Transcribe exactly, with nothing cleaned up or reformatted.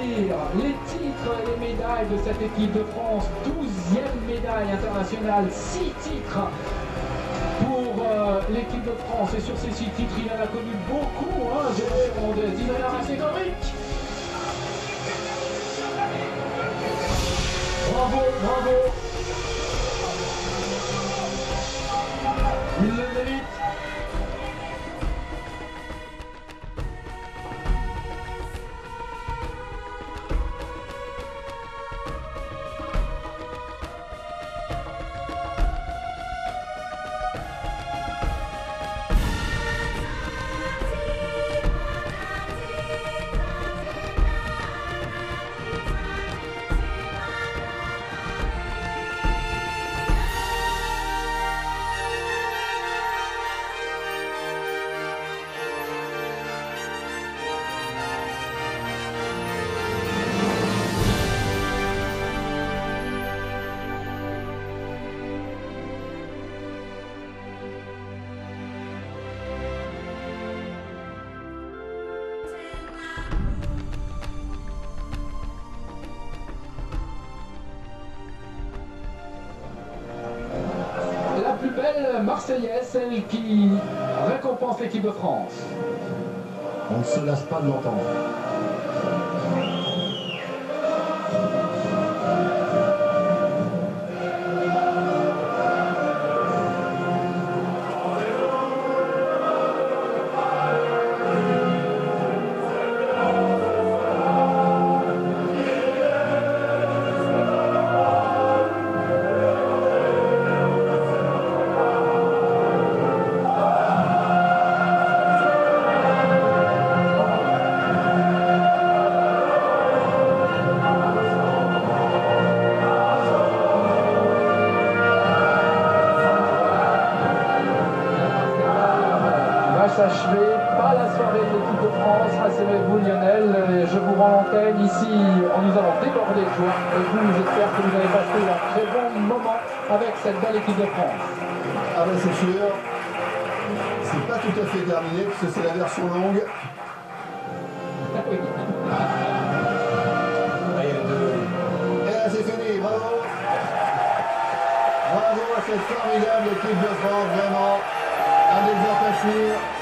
découvrir les titres et les médailles de cette équipe de France. douzième médaille internationale, six titres pour euh, l'équipe de France. Et sur ces six titres, il en a connu beaucoup, hein, Jérôme Fernandez. Il en a assez historique. Bravo, bravo. Il le mérite. Plus belle Marseillaise, celle qui récompense l'équipe de France. On ne se lasse pas de l'entendre. S'achever, pas la soirée de l'équipe de France, rassurez-vous Lionel, je vous rends l'antenne ici, nous allons déborder de joie et vous, j'espère que vous avez passé un très bon moment avec cette belle équipe de France. Ah ben c'est sûr, c'est pas tout à fait terminé parce que c'est la version longue. Oui. Et là c'est fini, bravo. Bravo à cette formidable équipe de France, vraiment un exemple à suivre.